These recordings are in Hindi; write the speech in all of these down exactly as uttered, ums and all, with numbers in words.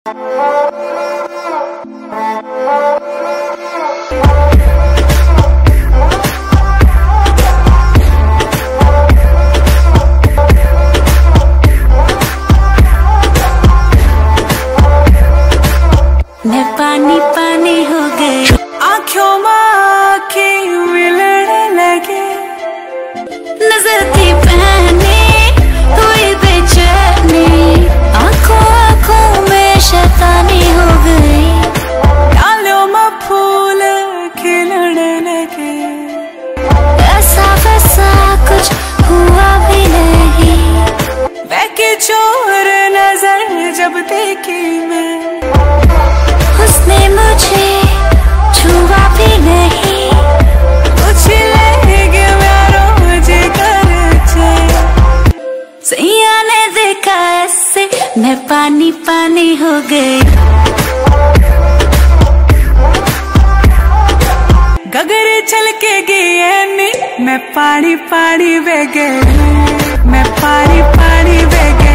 मैं पानी पानी हो गई, आँखों में आँखें मिलने लगे, नजर थी पहने हुई बेचैनी, आँखों आँखों में शैतानी हो गई, डालियों में फूल खिलने लगे, ऐसा वैसा कुछ हुआ भी नहीं, बहके चोर नजर जब देखी मैं, उसने मुझे छुआ भी नहीं, कुछ लेके मैं रोज कर जाए, सैया ने देखा ऐसे मैं पानी पानी हो गई, गगरे चल के गई मैं पानी पानी बह गई, मैं पानी पानी बह गई,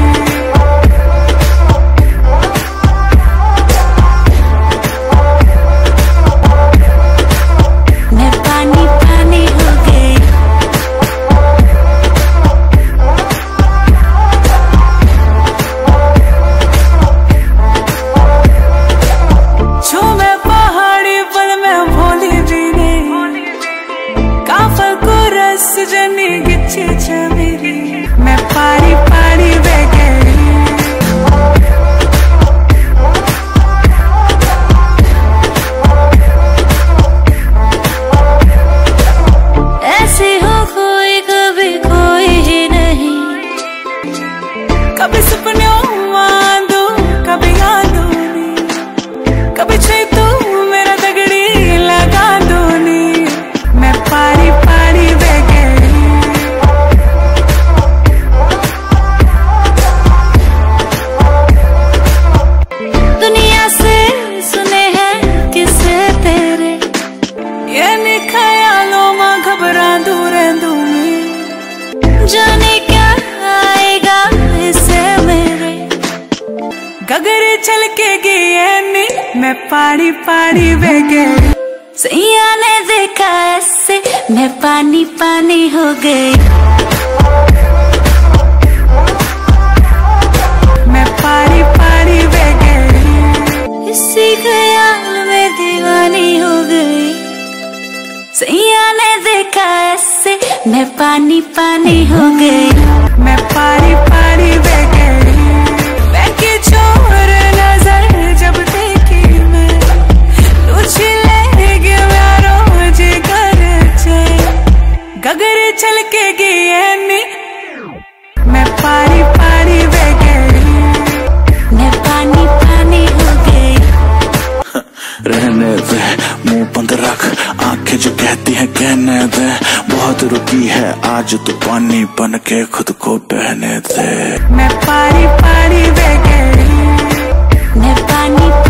मैं पानी पानी बह गई, ऐसे हो कोई कभी कोई ही नहीं, कभी सपनों आंदो कभी यादों में, कभी छे तू मेरा दगड़ी लगा दो नी, मैं पानी पानी बह गई, दुनिया से सुने हैं किस्से तेरे, ये ख्यालों में घबरा दूर दूंगी, जाने क्या आएगा इससे मेरे, गगरे चल के गई मैं पानी पानी बह गई, सैया ने देखा ऐसे मैं पानी पानी हो गई, मैं पानी पानी बह गई, इसी ख्याल में दीवानी हो गई, सैया ने देखा ऐसे मैं पानी पानी हो गई, मैं पानी पानी बह गई, बहके चोर नजर जब देखी मैं, लुची लेके मैं रोज कर जाए, गगरे चल के गई मैं पानी पानी बह गई, मैं पानी पानी हो गई, रहने दे मुंह बंद रख, आंखें जो कहती हैं कहने दे, बहुत रुकी है आज तो पानी बन के खुद को बहने दे, मैं पानी पानी बह गई, मैं पानी